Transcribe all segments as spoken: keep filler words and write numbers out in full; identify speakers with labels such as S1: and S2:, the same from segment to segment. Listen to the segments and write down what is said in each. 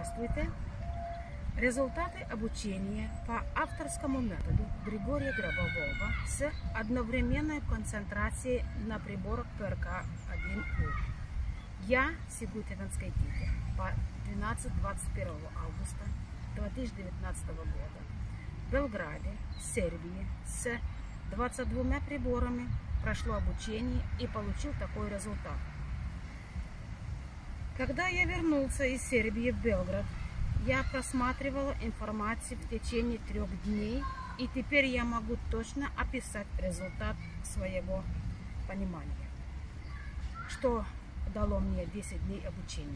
S1: Здравствуйте! Результаты обучения по авторскому методу Григория Гробового с одновременной концентрацией на приборах ПРК один У. Я, Сигутевенской Тите, по двенадцатого-двадцать первого августа две тысячи девятнадцатого года в Белграде, Сербии, с двадцатью двумя приборами прошло обучение и получил такой результат. Когда я вернулся из Сербии в Белград, я просматривала информацию в течение трех дней, и теперь я могу точно описать результат своего понимания, что дало мне десять дней обучения.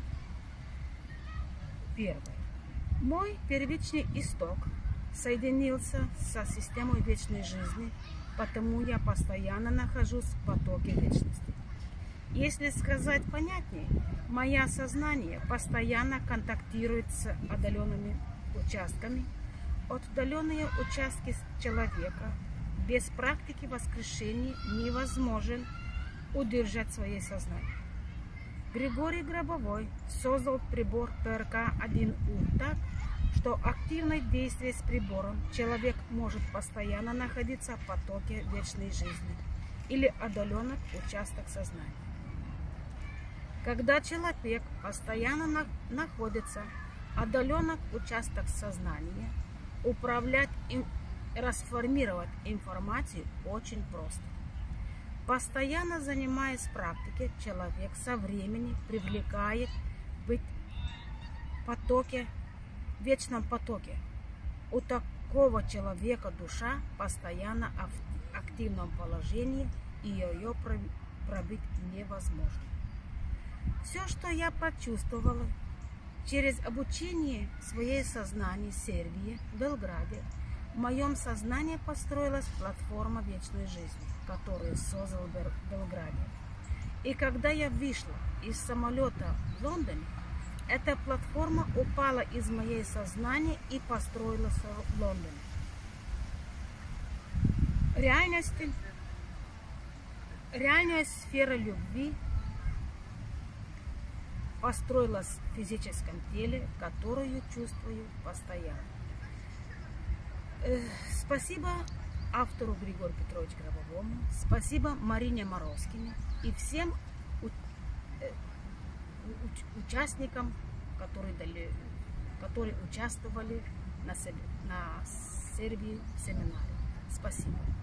S1: Первое. Мой первичный исток соединился со системой вечной жизни, потому я постоянно нахожусь в потоке вечности. Если сказать понятнее, мое сознание постоянно контактирует с отдаленными участками. Отдаленные участки человека без практики воскрешения невозможен удержать свое сознание. Григорий Гробовой создал прибор ПРК один У так, что активное действие с прибором человек может постоянно находиться в потоке вечной жизни или отдаленных участках сознания. Когда человек постоянно на, находится в отдаленных участках сознания, управлять и расформировать информацию очень просто. Постоянно занимаясь практикой, человек со временем привлекает быть в потоке, в вечном потоке. У такого человека душа постоянно в активном положении, и ее пробить невозможно. Все, что я почувствовала через обучение своей сознания в Сербии, в Белграде, в моем сознании построилась платформа вечной жизни, которую создал в Белграде. И когда я вышла из самолета в Лондоне, эта платформа упала из моей сознания и построилась в Лондоне. Реальности, реальная сфера любви построилась в физическом теле, которую чувствую постоянно. Спасибо автору Григорию Петровичу Гробовому, спасибо Марине Морозкине и всем участникам, которые, дали, которые участвовали на, на Сербии в семинаре. Спасибо.